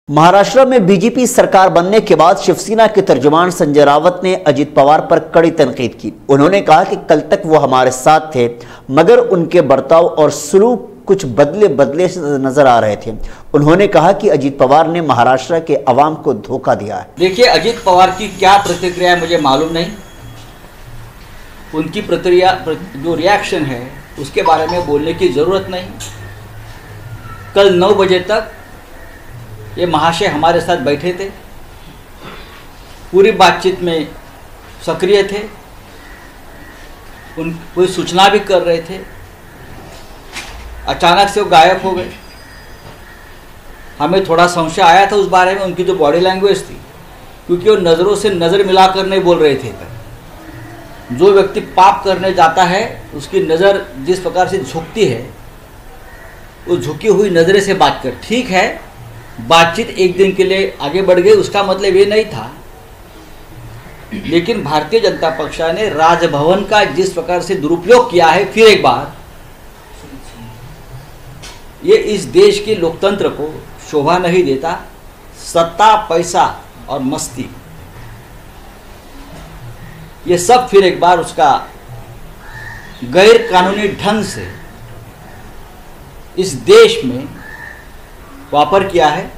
महाराष्ट्र में बीजेपी सरकार बनने के बाद शिवसेना के तर्जुमान संजय रावत ने अजित पवार पर कड़ी तनकीद की। उन्होंने कहा कि कल तक वो हमारे साथ थे, मगर उनके बर्ताव और सलूक कुछ बदले से नजर आ रहे थे। उन्होंने कहा कि अजित पवार ने महाराष्ट्र के अवाम को धोखा दिया है। देखिए, अजित पवार की क्या प्रतिक्रिया है मुझे मालूम नहीं। उनकी प्रतिक्रिया जो रिएक्शन है उसके बारे में बोलने की ज़रूरत नहीं। कल 9 बजे तक ये महाशय हमारे साथ बैठे थे, पूरी बातचीत में सक्रिय थे, कोई सूचना भी कर रहे थे। अचानक से वो गायब हो गए। हमें थोड़ा संशय आया था उस बारे में, उनकी जो बॉडी लैंग्वेज थी, क्योंकि वो नज़रों से नज़र मिलाकर नहीं बोल रहे थे। जो व्यक्ति पाप करने जाता है उसकी नज़र जिस प्रकार से झुकती है, वो झुकी हुई नज़रें से बात कर। ठीक है, बातचीत एक दिन के लिए आगे बढ़ गई, उसका मतलब ये नहीं था। लेकिन भारतीय जनता पक्ष ने राजभवन का जिस प्रकार से दुरुपयोग किया है, फिर एक बार ये इस देश के लोकतंत्र को शोभा नहीं देता। सत्ता, पैसा और मस्ती, ये सब फिर एक बार उसका गैर कानूनी ढंग से इस देश में वापर किया है।